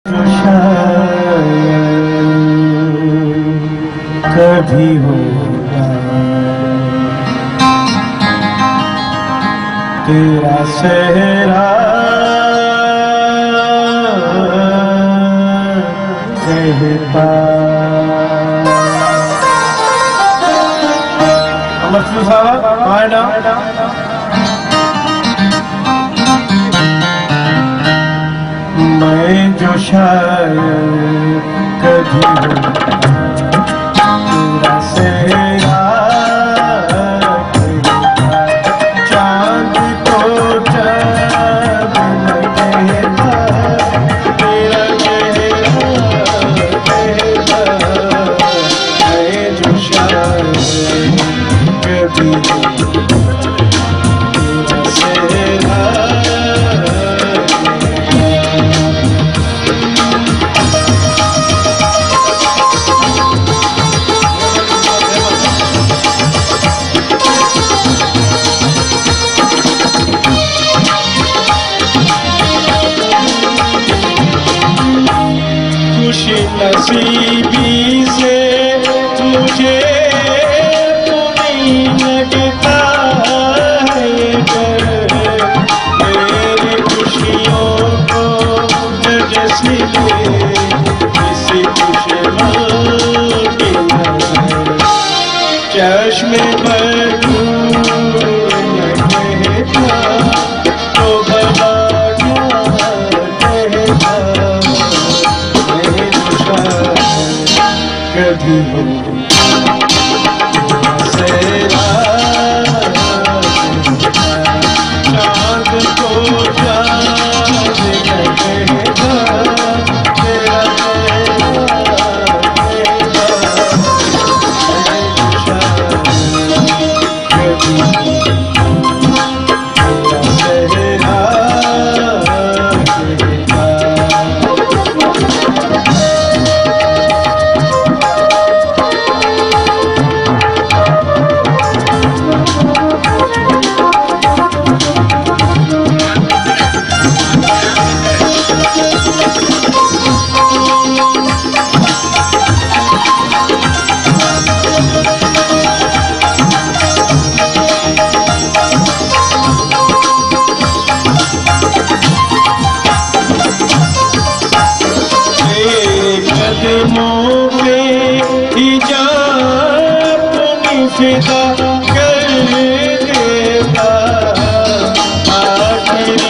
कभी होगा तेरा सेहरा कहता। मैं जो शायद कभी तेरा सेहरा चांद को जब लगेगा तेरा चेहरा कहता। मैं जो शायद कभी तेरा सेहरा नसीबी से मुझे तो नहीं लगता है ये डर। मेरी खुशियों को जैसे किसी खुशहाल की नजर चश्मे पर कहता तो भला कभी हो सेरा चांद को चांद लगेगा तेरा फिदा कर देता आखिर